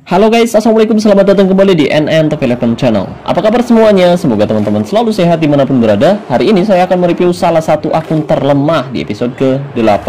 Halo guys, assalamualaikum, selamat datang kembali di NN Top 11 Channel. Apa kabar semuanya? Semoga teman-teman selalu sehat dimanapun berada. Hari ini saya akan mereview salah satu akun terlemah di episode ke-8.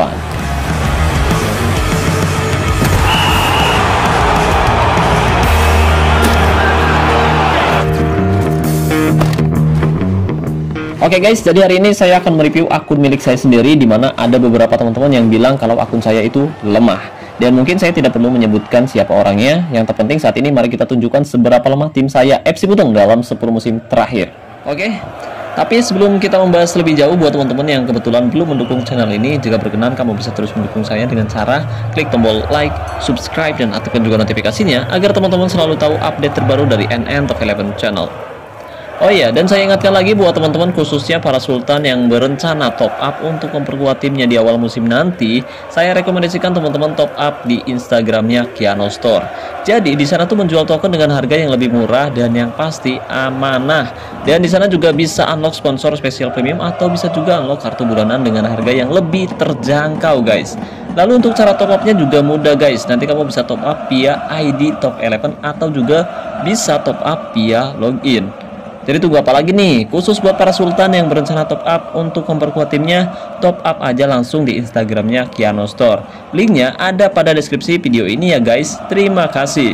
Oke guys, jadi hari ini saya akan mereview akun milik saya sendiri, di mana ada beberapa teman-teman yang bilang kalau akun saya itu lemah. Dan mungkin saya tidak perlu menyebutkan siapa orangnya. Yang terpenting saat ini mari kita tunjukkan seberapa lemah tim saya FC Butong dalam 10 musim terakhir. Oke, tapi sebelum kita membahas lebih jauh, buat teman-teman yang kebetulan belum mendukung channel ini, jika berkenan kamu bisa terus mendukung saya dengan cara klik tombol like, subscribe, dan aktifkan juga notifikasinya agar teman-teman selalu tahu update terbaru dari NN Top 11 Channel. Oh iya, dan saya ingatkan lagi buat teman-teman, khususnya para sultan yang berencana top up untuk memperkuat timnya di awal musim nanti, saya rekomendasikan teman-teman top up di Instagramnya Kiano Store. Jadi di sana tuh menjual token dengan harga yang lebih murah dan yang pasti amanah. Dan di sana juga bisa unlock sponsor spesial premium atau bisa juga unlock kartu bulanan dengan harga yang lebih terjangkau guys. Lalu untuk cara top upnya juga mudah guys. Nanti kamu bisa top up via ID Top 11 atau juga bisa top up via login. Jadi tunggu apa lagi nih? Khusus buat para sultan yang berencana top up untuk memperkuat timnya, top up aja langsung di Instagramnya Kiano Store. Linknya ada pada deskripsi video ini ya guys. Terima kasih.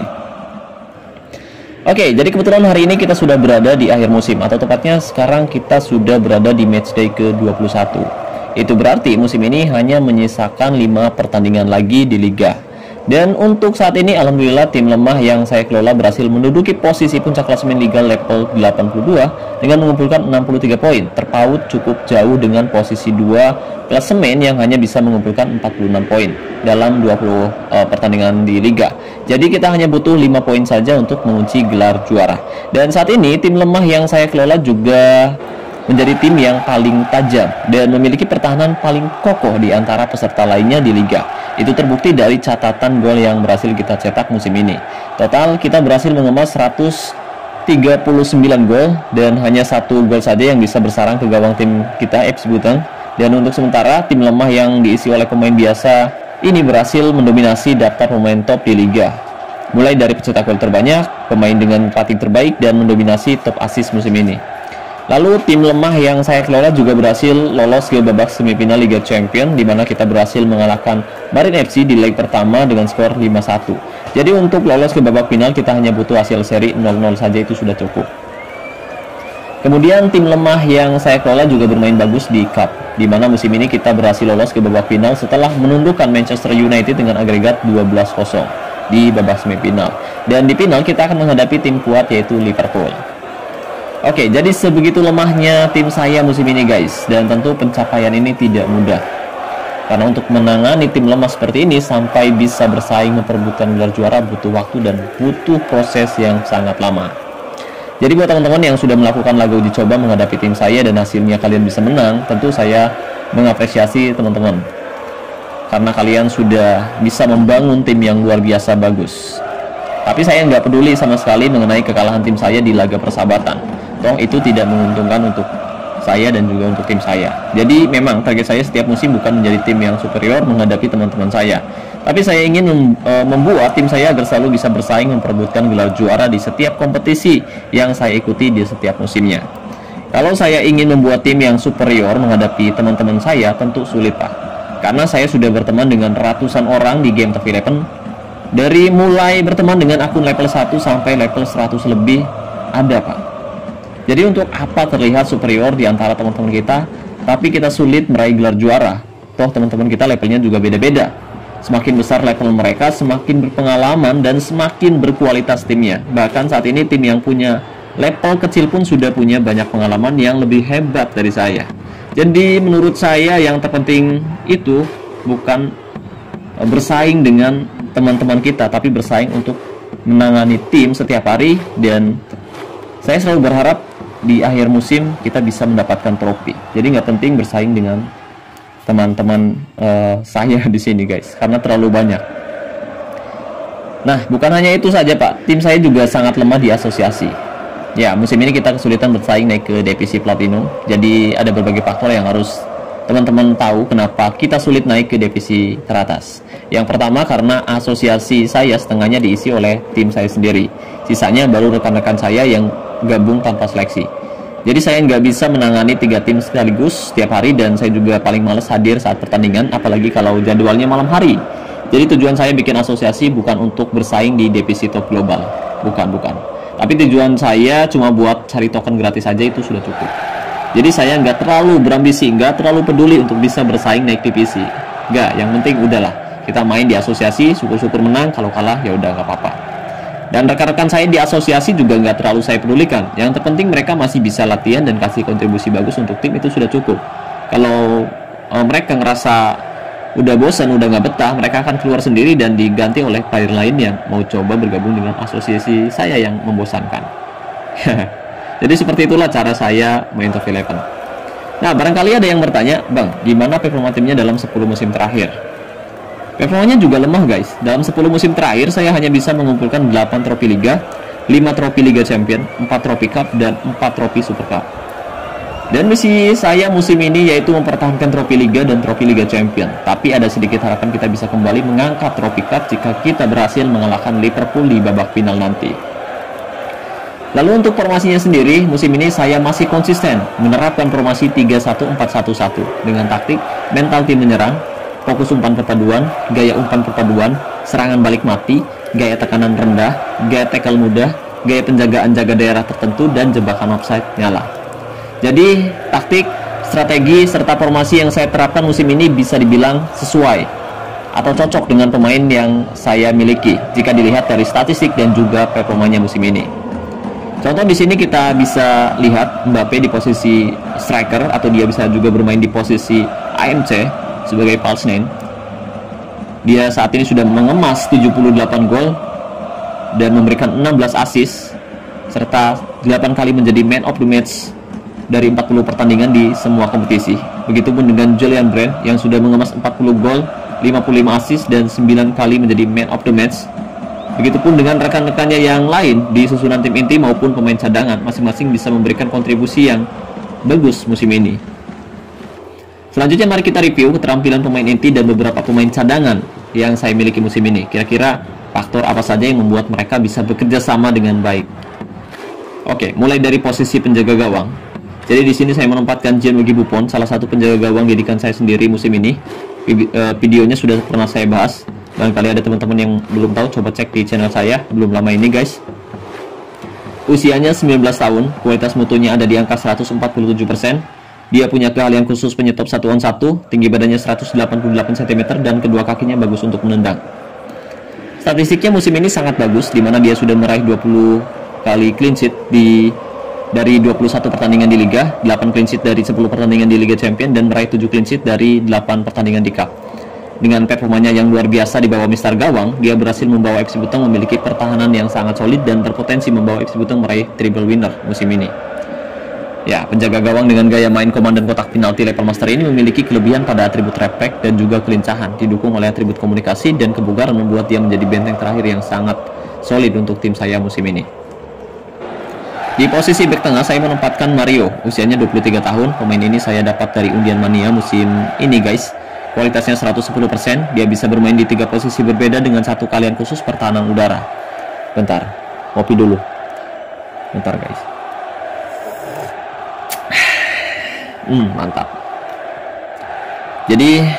Oke, jadi kebetulan hari ini kita sudah berada di akhir musim, atau tepatnya sekarang kita sudah berada di matchday ke-21. Itu berarti musim ini hanya menyisakan 5 pertandingan lagi di Liga. Dan untuk saat ini alhamdulillah tim lemah yang saya kelola berhasil menduduki posisi puncak klasemen Liga level 82 dengan mengumpulkan 63 poin, terpaut cukup jauh dengan posisi 2 klasemen yang hanya bisa mengumpulkan 46 poin dalam 20 pertandingan di Liga. Jadi kita hanya butuh 5 poin saja untuk mengunci gelar juara. Dan saat ini tim lemah yang saya kelola juga menjadi tim yang paling tajam dan memiliki pertahanan paling kokoh di antara peserta lainnya di Liga. Itu terbukti dari catatan gol yang berhasil kita cetak musim ini. Total kita berhasil mengemas 139 gol dan hanya 1 gol saja yang bisa bersarang ke gawang tim kita FC Butong. Dan untuk sementara tim lemah yang diisi oleh pemain biasa ini berhasil mendominasi daftar pemain top di Liga. Mulai dari pencetak gol terbanyak, pemain dengan rating terbaik, dan mendominasi top assist musim ini. Lalu tim lemah yang saya kelola juga berhasil lolos ke babak semifinal Liga Champion, di mana kita berhasil mengalahkan Marin FC di leg pertama dengan skor 5-1. Jadi untuk lolos ke babak final kita hanya butuh hasil seri 0-0 saja, itu sudah cukup. Kemudian tim lemah yang saya kelola juga bermain bagus di Cup, di mana musim ini kita berhasil lolos ke babak final setelah menundukkan Manchester United dengan agregat 12-0 di babak semifinal. Dan di final kita akan menghadapi tim kuat yaitu Liverpool. Oke, jadi sebegitu lemahnya tim saya musim ini guys. Dan tentu pencapaian ini tidak mudah, karena untuk menangani tim lemah seperti ini sampai bisa bersaing memperebutkan gelar juara butuh waktu dan butuh proses yang sangat lama. Jadi buat teman-teman yang sudah melakukan laga uji coba menghadapi tim saya dan hasilnya kalian bisa menang, tentu saya mengapresiasi teman-teman, karena kalian sudah bisa membangun tim yang luar biasa bagus. Tapi saya nggak peduli sama sekali mengenai kekalahan tim saya di laga persahabatan. Toh itu tidak menguntungkan untuk saya dan juga untuk tim saya. Jadi memang target saya setiap musim bukan menjadi tim yang superior menghadapi teman-teman saya, tapi saya ingin membuat tim saya agar selalu bisa bersaing memperebutkan gelar juara di setiap kompetisi yang saya ikuti di setiap musimnya. Kalau saya ingin membuat tim yang superior menghadapi teman-teman saya, tentu sulit pak, karena saya sudah berteman dengan ratusan orang di game Top 11. Dari mulai berteman dengan akun level 1 sampai level 100 lebih ada pak. Jadi untuk apa terlihat superior di antara teman-teman kita, tapi kita sulit meraih gelar juara? Toh teman-teman kita levelnya juga beda-beda. Semakin besar level mereka, semakin berpengalaman dan semakin berkualitas timnya. Bahkan saat ini tim yang punya level kecil pun sudah punya banyak pengalaman yang lebih hebat dari saya. Jadi menurut saya yang terpenting itu bukan bersaing dengan teman-teman kita, tapi bersaing untuk menangani tim setiap hari. Dan saya selalu berharap di akhir musim kita bisa mendapatkan trofi. Jadi nggak penting bersaing dengan teman-teman saya di sini guys, karena terlalu banyak. Nah, bukan hanya itu saja pak, tim saya juga sangat lemah di asosiasi. Ya, musim ini kita kesulitan bersaing naik ke divisi platinum. Jadi ada berbagai faktor yang harus teman-teman tahu kenapa kita sulit naik ke divisi teratas. Yang pertama karena asosiasi saya setengahnya diisi oleh tim saya sendiri. Sisanya baru rekan-rekan saya yang gabung tanpa seleksi. Jadi saya nggak bisa menangani 3 tim sekaligus setiap hari, dan saya juga paling males hadir saat pertandingan, apalagi kalau jadwalnya malam hari. Jadi tujuan saya bikin asosiasi bukan untuk bersaing di divisi top global. Bukan. Tapi tujuan saya cuma buat cari token gratis aja, itu sudah cukup. Jadi saya nggak terlalu berambisi, nggak terlalu peduli untuk bisa bersaing naik divisi. Nggak, yang penting udahlah kita main di asosiasi, syukur-syukur menang, kalau kalah ya udah nggak apa-apa. Dan rekan-rekan saya di asosiasi juga nggak terlalu saya pedulikan. Yang terpenting mereka masih bisa latihan dan kasih kontribusi bagus untuk tim, itu sudah cukup. Kalau mereka ngerasa udah bosan, udah nggak betah, mereka akan keluar sendiri dan diganti oleh player lain yang mau coba bergabung dengan asosiasi saya yang membosankan. Jadi seperti itulah cara saya main top 11. Nah, barangkali ada yang bertanya, Bang, gimana performa timnya dalam 10 musim terakhir? Performanya juga lemah, guys. Dalam 10 musim terakhir, saya hanya bisa mengumpulkan 8 trofi Liga, 5 trofi Liga Champion, 4 trofi Cup, dan 4 trofi Super Cup. Dan misi saya musim ini yaitu mempertahankan trofi Liga dan trofi Liga Champion. Tapi ada sedikit harapan kita bisa kembali mengangkat trofi Cup jika kita berhasil mengalahkan Liverpool di babak final nanti. Lalu untuk formasinya sendiri, musim ini saya masih konsisten menerapkan formasi 3-1-4-1-1 dengan taktik mental tim menyerang, fokus umpan perpaduan, gaya umpan perpaduan, serangan balik mati, gaya tekanan rendah, gaya tackle mudah, gaya penjagaan jaga daerah tertentu, dan jebakan offside nyala. Jadi taktik, strategi, serta formasi yang saya terapkan musim ini bisa dibilang sesuai atau cocok dengan pemain yang saya miliki jika dilihat dari statistik dan juga performanya musim ini. Contoh di sini kita bisa lihat Mbappe di posisi striker, atau dia bisa juga bermain di posisi AMC sebagai false nine. Dia saat ini sudah mengemas 78 gol dan memberikan 16 assist serta 8 kali menjadi man of the match dari 40 pertandingan di semua kompetisi. Begitupun dengan Julian Brand yang sudah mengemas 40 gol, 55 assist dan 9 kali menjadi man of the match. Begitupun dengan rekan-rekannya yang lain di susunan tim inti maupun pemain cadangan, masing-masing bisa memberikan kontribusi yang bagus musim ini. Selanjutnya mari kita review keterampilan pemain inti dan beberapa pemain cadangan yang saya miliki musim ini. Kira-kira faktor apa saja yang membuat mereka bisa bekerja sama dengan baik? Oke, mulai dari posisi penjaga gawang. Jadi di sini saya menempatkan Gianluigi Buffon, salah satu penjaga gawang didikan saya sendiri musim ini. Videonya sudah pernah saya bahas. Barangkali ada teman-teman yang belum tahu, coba cek di channel saya belum lama ini, guys. Usianya 19 tahun, kualitas mutunya ada di angka 147%. Dia punya keahlian khusus penyetop 1-on-1, tinggi badannya 188 cm dan kedua kakinya bagus untuk menendang. Statistiknya musim ini sangat bagus, di mana dia sudah meraih 20 kali clean sheet dari 21 pertandingan di Liga, 8 clean sheet dari 10 pertandingan di Liga Champion, dan meraih 7 clean sheet dari 8 pertandingan di Cup. Dengan performanya yang luar biasa di bawah Mister Gawang, dia berhasil membawa FC Buteng memiliki pertahanan yang sangat solid dan berpotensi membawa FC Buteng meraih treble winner musim ini. Ya, penjaga gawang dengan gaya main komandan kotak penalti level master ini memiliki kelebihan pada atribut refleks dan juga kelincahan, didukung oleh atribut komunikasi dan kebugaran membuat dia menjadi benteng terakhir yang sangat solid untuk tim saya musim ini. Di posisi bek tengah saya menempatkan Mario, usianya 23 tahun. Pemain ini saya dapat dari undian mania musim ini, guys. Kualitasnya 110%, dia bisa bermain di 3 posisi berbeda dengan 1 keahlian khusus pertahanan udara. Bentar, kopi dulu. Bentar, guys. Mantap. Jadi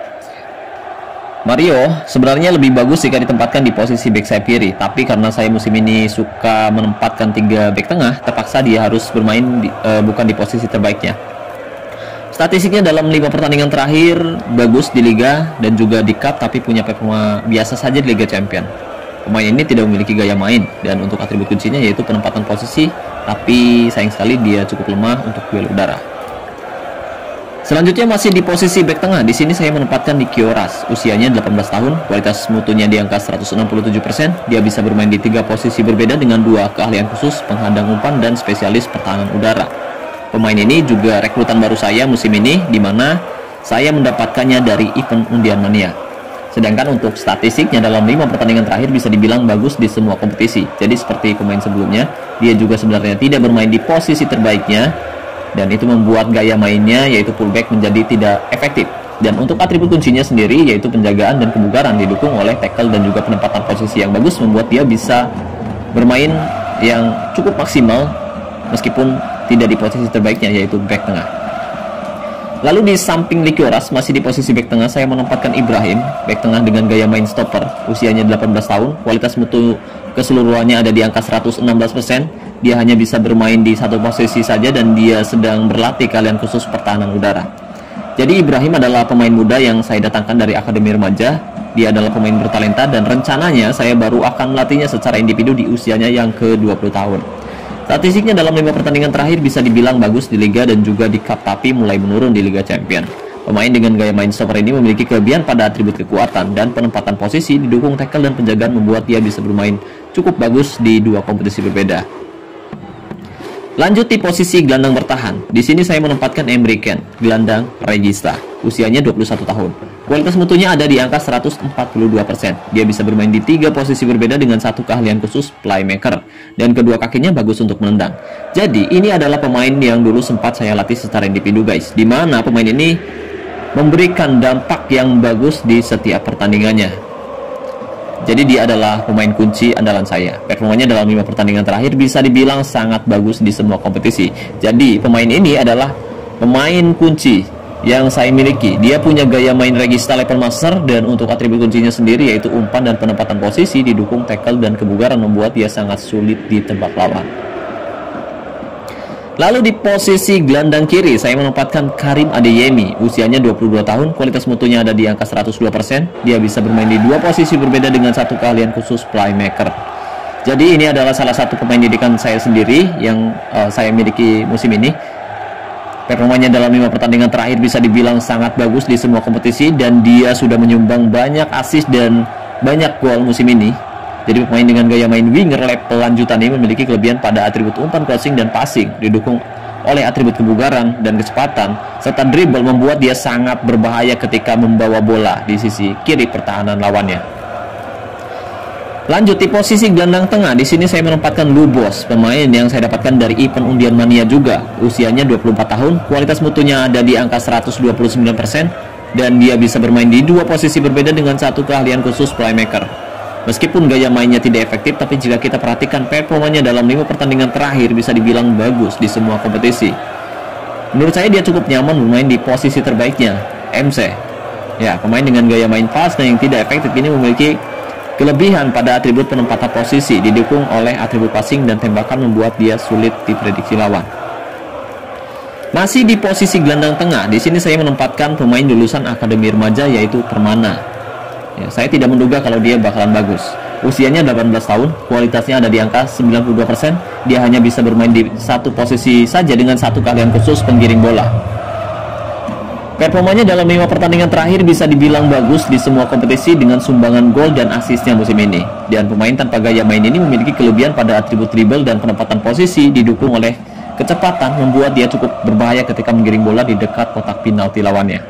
Mario sebenarnya lebih bagus jika ditempatkan di posisi back sayap kiri, tapi karena saya musim ini suka menempatkan 3 back tengah, terpaksa dia harus bermain bukan di posisi terbaiknya. Statistiknya dalam 5 pertandingan terakhir bagus di Liga dan juga di Cup, tapi punya performa biasa saja di Liga Champion. Pemain ini tidak memiliki gaya main, dan untuk atribut kuncinya yaitu penempatan posisi, tapi sayang sekali dia cukup lemah untuk duel udara. Selanjutnya masih di posisi back tengah. Di sini saya menempatkan Nicky Oras, usianya 18 tahun, kualitas mutunya di angka 167%. Dia bisa bermain di 3 posisi berbeda dengan 2 keahlian khusus, penghadang umpan dan spesialis pertahanan udara. Pemain ini juga rekrutan baru saya musim ini, di mana saya mendapatkannya dari event undian mania. Sedangkan untuk statistiknya dalam 5 pertandingan terakhir bisa dibilang bagus di semua kompetisi. Jadi seperti pemain sebelumnya, dia juga sebenarnya tidak bermain di posisi terbaiknya, dan itu membuat gaya mainnya yaitu fullback menjadi tidak efektif. Dan untuk atribut kuncinya sendiri yaitu penjagaan dan kebugaran didukung oleh tackle dan juga penempatan posisi yang bagus, membuat dia bisa bermain yang cukup maksimal meskipun tidak di posisi terbaiknya yaitu back tengah. Lalu di samping Lykoras, masih di posisi back tengah, saya menempatkan Ibrahim, back tengah dengan gaya main stopper, usianya 18 tahun, kualitas mutu keseluruhannya ada di angka 116%. Dia hanya bisa bermain di satu posisi saja dan dia sedang berlatih keahlian khusus pertahanan udara. Jadi Ibrahim adalah pemain muda yang saya datangkan dari Akademi Remaja. Dia adalah pemain bertalenta dan rencananya saya baru akan melatihnya secara individu di usianya yang ke-20 tahun. Statistiknya dalam 5 pertandingan terakhir bisa dibilang bagus di Liga dan juga di Cup, tapi mulai menurun di Liga Champion. Pemain dengan gaya main stopper ini memiliki kelebihan pada atribut kekuatan dan penempatan posisi didukung tackle dan penjagaan, membuat dia bisa bermain cukup bagus di dua kompetisi berbeda. Lanjut di posisi gelandang bertahan. Di sini saya menempatkan Emre Can, gelandang regista, usianya 21 tahun. Kualitas mutunya ada di angka 142%. Dia bisa bermain di 3 posisi berbeda dengan satu keahlian khusus playmaker, dan kedua kakinya bagus untuk menendang. Jadi ini adalah pemain yang dulu sempat saya latih secara individu guys, di mana pemain ini memberikan dampak yang bagus di setiap pertandingannya. Jadi dia adalah pemain kunci andalan saya. Performanya dalam 5 pertandingan terakhir bisa dibilang sangat bagus di semua kompetisi. Jadi pemain ini adalah pemain kunci yang saya miliki. Dia punya gaya main regista level master, dan untuk atribut kuncinya sendiri yaitu umpan dan penempatan posisi didukung tackle dan kebugaran, membuat dia sangat sulit ditebak lawan. Lalu di posisi gelandang kiri saya menempatkan Karim Adeyemi, usianya 22 tahun, kualitas mutunya ada di angka 102%. Dia bisa bermain di 2 posisi berbeda dengan satu keahlian khusus playmaker. Jadi ini adalah salah satu pemain didikan saya sendiri yang saya miliki musim ini. Performanya dalam 5 pertandingan terakhir bisa dibilang sangat bagus di semua kompetisi, dan dia sudah menyumbang banyak assist dan banyak gol musim ini. Jadi pemain dengan gaya main winger level lanjutan ini memiliki kelebihan pada atribut umpan, crossing, dan passing didukung oleh atribut kebugaran dan kecepatan serta dribble, membuat dia sangat berbahaya ketika membawa bola di sisi kiri pertahanan lawannya. Lanjut di posisi gelandang tengah, di sini saya menempatkan Lubos, pemain yang saya dapatkan dari event undian mania juga. Usianya 24 tahun, kualitas mutunya ada di angka 129%, dan dia bisa bermain di 2 posisi berbeda dengan satu keahlian khusus playmaker. Meskipun gaya mainnya tidak efektif, tapi jika kita perhatikan performanya dalam 5 pertandingan terakhir bisa dibilang bagus di semua kompetisi. Menurut saya dia cukup nyaman bermain di posisi terbaiknya, MC. Ya, pemain dengan gaya main fast dan yang tidak efektif ini memiliki kelebihan pada atribut penempatan posisi didukung oleh atribut passing dan tembakan, membuat dia sulit diprediksi lawan. Masih di posisi gelandang tengah, di sini saya menempatkan pemain lulusan Akademi Remaja yaitu Permana. Ya, saya tidak menduga kalau dia bakalan bagus. Usianya 18 tahun, kualitasnya ada di angka 92%. Dia hanya bisa bermain di satu posisi saja dengan satu keahlian khusus penggiring bola. Performanya dalam 5 pertandingan terakhir bisa dibilang bagus di semua kompetisi dengan sumbangan gol dan asisnya musim ini. Dan pemain tanpa gaya main ini memiliki kelebihan pada atribut dribble dan penempatan posisi didukung oleh kecepatan, membuat dia cukup berbahaya ketika menggiring bola di dekat kotak penalti lawannya.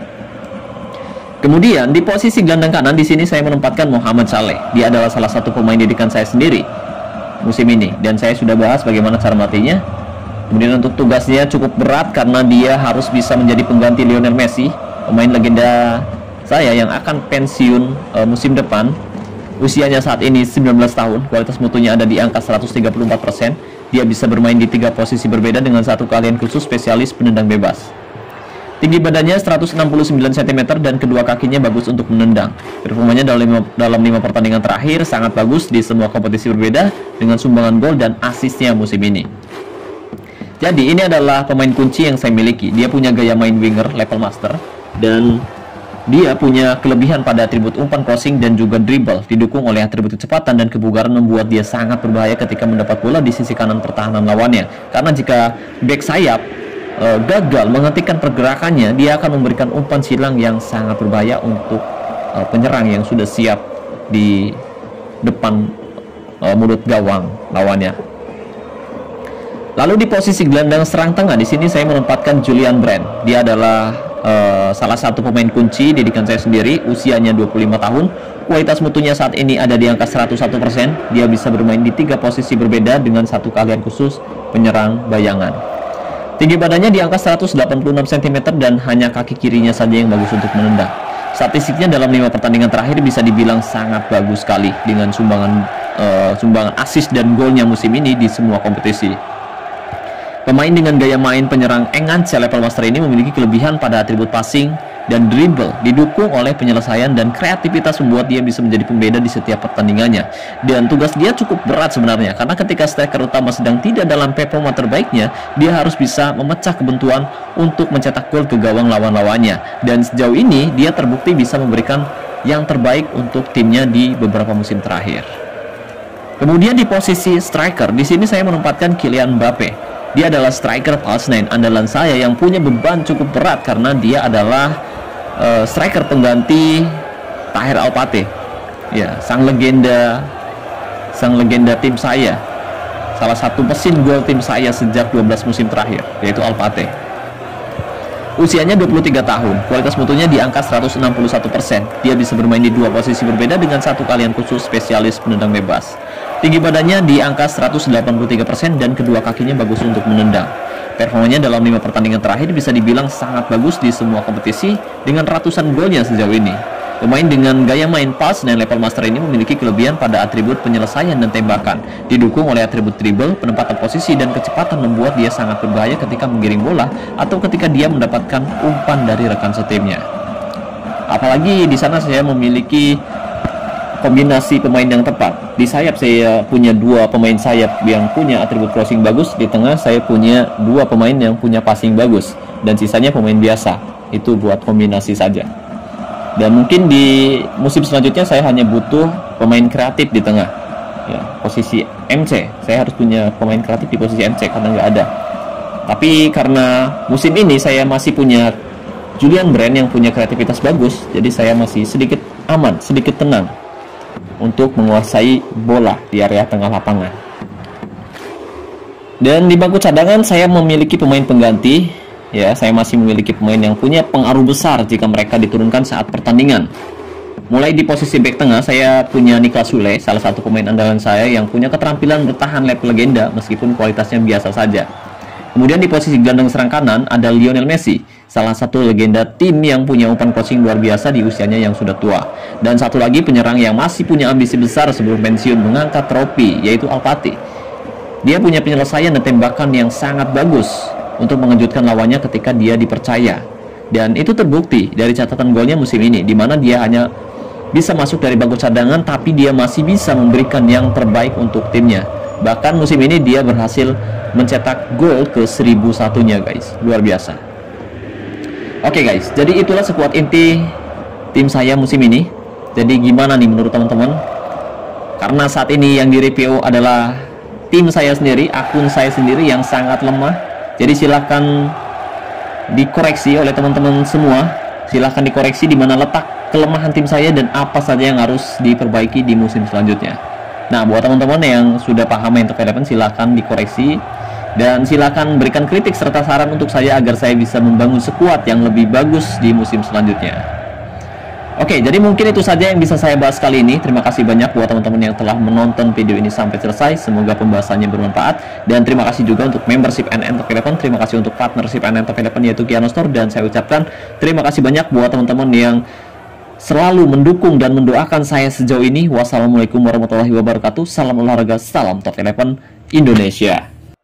Kemudian di posisi gelandang kanan, di sini saya menempatkan Muhammad Saleh. Dia adalah salah satu pemain didikan saya sendiri musim ini, dan saya sudah bahas bagaimana cara melatihnya. Kemudian untuk tugasnya cukup berat karena dia harus bisa menjadi pengganti Lionel Messi, pemain legenda saya yang akan pensiun musim depan. Usianya saat ini 19 tahun, kualitas mutunya ada di angka 134%. Dia bisa bermain di 3 posisi berbeda dengan satu keahlian khusus spesialis penendang bebas. Tinggi badannya 169 cm dan kedua kakinya bagus untuk menendang. Performanya dalam 5 pertandingan terakhir sangat bagus di semua kompetisi berbeda dengan sumbangan gol dan asisnya musim ini. Jadi ini adalah pemain kunci yang saya miliki. Dia punya gaya main winger level master, dan dia punya kelebihan pada atribut umpan, crossing, dan juga dribble didukung oleh atribut kecepatan dan kebugaran, membuat dia sangat berbahaya ketika mendapat bola di sisi kanan pertahanan lawannya. Karena jika back sayap gagal menghentikan pergerakannya, dia akan memberikan umpan silang yang sangat berbahaya untuk penyerang yang sudah siap di depan mulut gawang lawannya. Lalu di posisi gelandang serang tengah, di sini saya menempatkan Julian Brandt. Dia adalah salah satu pemain kunci didikan saya sendiri, usianya 25 tahun. Kualitas mutunya saat ini ada di angka 101%. Dia bisa bermain di 3 posisi berbeda dengan satu keahlian khusus penyerang bayangan. Tinggi badannya di angka 186 cm dan hanya kaki kirinya saja yang bagus untuk menendang. Statistiknya dalam 5 pertandingan terakhir bisa dibilang sangat bagus sekali dengan sumbangan assist dan golnya musim ini di semua kompetisi. Pemain dengan gaya main penyerang Engance level master ini memiliki kelebihan pada atribut passing dan dribble, didukung oleh penyelesaian dan kreativitas membuat dia bisa menjadi pembeda di setiap pertandingannya. Dan tugas dia cukup berat sebenarnya, karena ketika striker utama sedang tidak dalam performa terbaiknya, dia harus bisa memecah kebuntuan untuk mencetak gol ke gawang lawan-lawannya. Dan sejauh ini dia terbukti bisa memberikan yang terbaik untuk timnya di beberapa musim terakhir. Kemudian di posisi striker, di sini saya menempatkan Kylian Mbappe. Dia adalah striker false nine andalan saya yang punya beban cukup berat karena dia adalah striker pengganti Tahir Alpate. Ya, sang legenda tim saya. Salah satu mesin gol tim saya sejak 12 musim terakhir, yaitu Alpate. Usianya 23 tahun, kualitas mutunya di angka 161%. Dia bisa bermain di 2 posisi berbeda dengan 1 kalian khusus spesialis penendang bebas. Tinggi badannya di angka 183% dan kedua kakinya bagus untuk menendang. Performanya dalam 5 pertandingan terakhir bisa dibilang sangat bagus di semua kompetisi dengan ratusan golnya sejauh ini. Pemain dengan gaya main pas dan level master ini memiliki kelebihan pada atribut penyelesaian dan tembakan, didukung oleh atribut dribble, penempatan posisi, dan kecepatan membuat dia sangat berbahaya ketika menggiring bola atau ketika dia mendapatkan umpan dari rekan setimnya. Apalagi di sana saya memiliki kombinasi pemain yang tepat. Di sayap saya punya 2 pemain sayap yang punya atribut crossing bagus, di tengah saya punya 2 pemain yang punya passing bagus, dan sisanya pemain biasa. Itu buat kombinasi saja. Dan mungkin di musim selanjutnya saya hanya butuh pemain kreatif di tengah. Ya, posisi MC, saya harus punya pemain kreatif di posisi MC karena nggak ada. Tapi karena musim ini saya masih punya Julian Brand yang punya kreativitas bagus, jadi saya masih sedikit aman, sedikit tenang untuk menguasai bola di area tengah lapangan. Dan di bangku cadangan saya memiliki pemain pengganti. Ya, saya masih memiliki pemain yang punya pengaruh besar jika mereka diturunkan saat pertandingan. Mulai di posisi bek tengah saya punya Niklas Sule, salah satu pemain andalan saya yang punya keterampilan bertahan level legenda meskipun kualitasnya biasa saja. Kemudian di posisi gelandang serang kanan ada Lionel Messi, salah satu legenda tim yang punya umpan crossing luar biasa di usianya yang sudah tua. Dan satu lagi penyerang yang masih punya ambisi besar sebelum pensiun mengangkat trofi, yaitu Alpati. Dia punya penyelesaian dan tembakan yang sangat bagus untuk mengejutkan lawannya ketika dia dipercaya. Dan itu terbukti dari catatan golnya musim ini, di mana dia hanya bisa masuk dari bangku cadangan tapi dia masih bisa memberikan yang terbaik untuk timnya. Bahkan musim ini dia berhasil mencetak gol ke 1001-nya guys. Luar biasa. Oke guys, jadi itulah sekuat inti tim saya musim ini. Jadi gimana nih menurut teman-teman? Karena saat ini yang direview adalah tim saya sendiri, akun saya sendiri yang sangat lemah. Jadi silahkan dikoreksi oleh teman-teman semua. Silahkan dikoreksi di mana letak kelemahan tim saya dan apa saja yang harus diperbaiki di musim selanjutnya. Nah, buat teman-teman yang sudah paham main Top 11, silahkan dikoreksi. Dan silahkan berikan kritik serta saran untuk saya agar saya bisa membangun skuad yang lebih bagus di musim selanjutnya. Oke, jadi mungkin itu saja yang bisa saya bahas kali ini. Terima kasih banyak buat teman-teman yang telah menonton video ini sampai selesai. Semoga pembahasannya bermanfaat. Dan terima kasih juga untuk membership NN Top 11. Terima kasih untuk partnership NN Top 11 yaitu Kiano Store. Dan saya ucapkan terima kasih banyak buat teman-teman yang selalu mendukung dan mendoakan saya sejauh ini. Wassalamualaikum warahmatullahi wabarakatuh. Salam olahraga, salam Top 11 Indonesia.